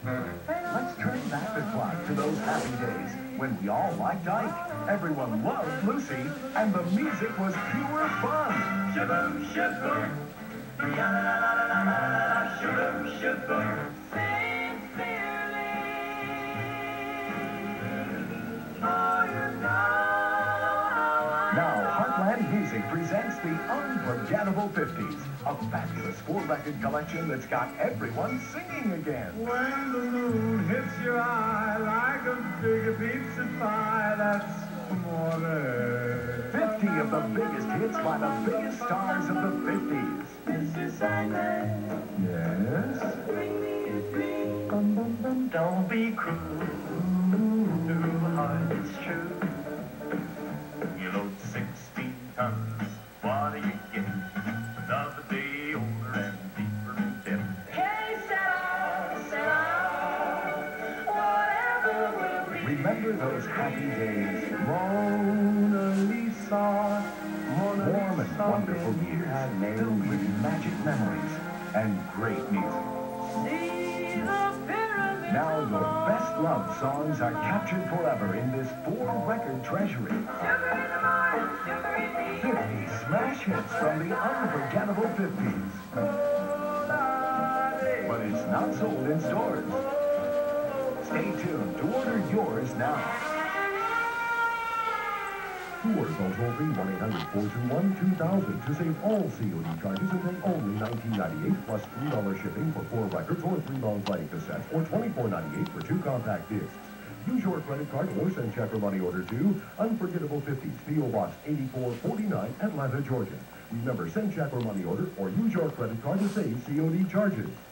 Let's turn back the clock to those happy days when we all liked Ike, everyone loved Lucy, and the music was pure fun. Shaboom, shaboom. Ya-la-la-la-la-la-la-la, shaboom, shaboom. Sing clearly. Oh, you know now, Heartland Music presents the Unforgettable 50s, a fabulous 4-record collection that's got everyone singing again. When the moon hits your eye like a big pizza pie, that's more. 50 of the biggest hits by the biggest stars of the 50s. Mr. Simon. Yes? Bring me a dream. Bum, bum, bum. Don't be cruel. Through the heart, it's true. You load 16 tons. What do you get? Another day older and deeper in debt. Hey, set out, whatever will be. Remember those happy days? Mona Lisa. Warm and wonderful years, filled with magic memories and great music. Now your best loved songs are captured forever in this 4-record treasury. 50 smash hits from the unforgettable 50s. But it's not sold in stores. Stay tuned to order yours now. To order, call toll-free 1-800-421-2000 to save all COD charges and pay only $19.98 plus $3 shipping for 4 records or 3 long-playing cassettes or $24.98 for 2 compact discs. Use your credit card or send check or money order to Unforgettable 50s, P.O. Box 8449, Atlanta, Georgia. Remember, send check or money order or use your credit card to save COD charges.